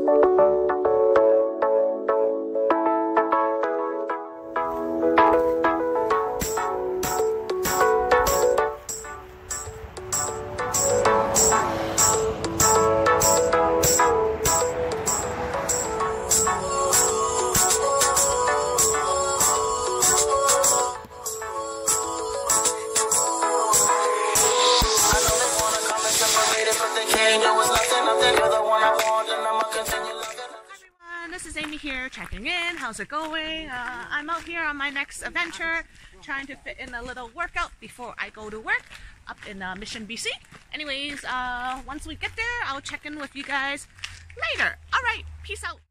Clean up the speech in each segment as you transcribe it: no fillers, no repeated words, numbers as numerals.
This is Amy here checking in. How's it going? I'm out here on my next adventure trying to fit in a little workout before I go to work up in Mission, BC. Anyways, once we get there, I'll check in with you guys later. Alright, peace out.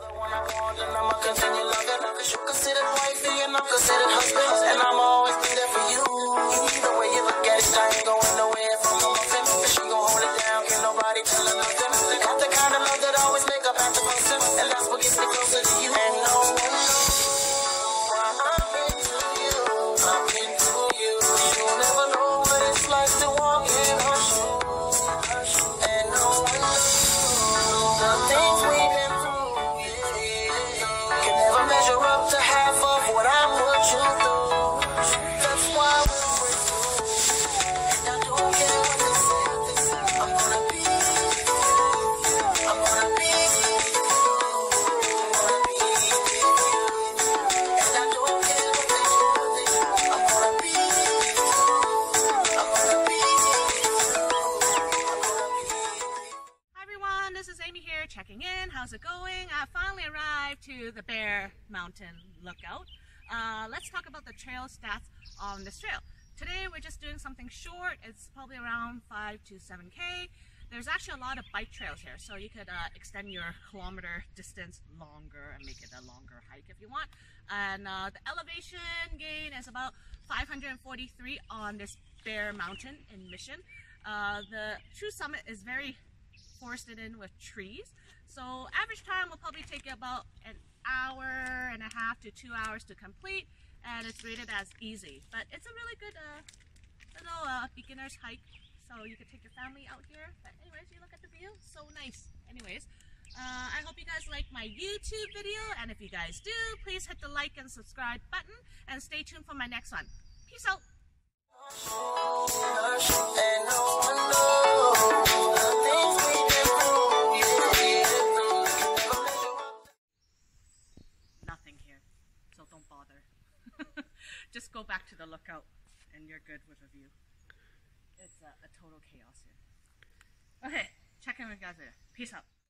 Checking in. How's it going? I finally arrived to the Bear Mountain Lookout. Let's talk about the trail stats on this trail. Today we're just doing something short. It's probably around 5 to 7K. There's actually a lot of bike trails here, so you could extend your kilometer distance longer and make it a longer hike if you want. And the elevation gain is about 543 on this Bear Mountain in Mission. The true summit is very forested in with trees, so average time will probably take you about an hour and a half to 2 hours to complete, and it's rated as easy. But it's a really good little beginner's hike, so you could take your family out here. But anyways, you look at the view, so nice. Anyways, I hope you guys like my YouTube video, and if you guys do, please hit the like and subscribe button, and stay tuned for my next one. Peace out. Nothing here, so don't bother. Just go back to the lookout and you're good with a view. It's a total chaos here. Okay, check in with you guys later. Peace out.